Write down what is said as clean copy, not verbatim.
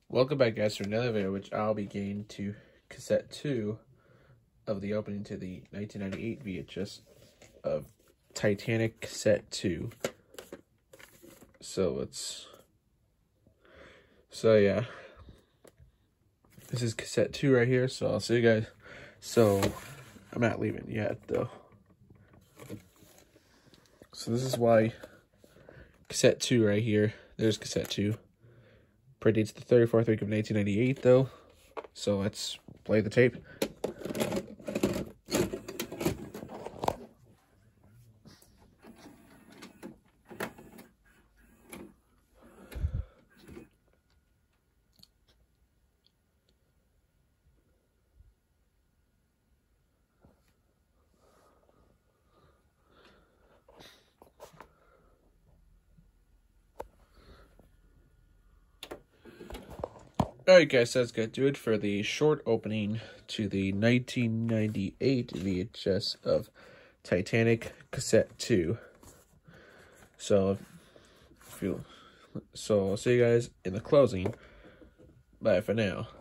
Welcome back, guys, to another video, which I'll be getting to cassette 2 of the opening to the 1998 VHS of Titanic cassette 2. So yeah, this is cassette 2 right here. So I'll see you guys. So I'm not leaving yet though. So this is why cassette 2 right here. There's cassette 2. Predates the 34th week of 1998 though. So let's play the tape. Alright guys, so that's gonna do it for the short opening to the 1998 VHS of Titanic cassette 2. So I'll see you guys in the closing. Bye for now.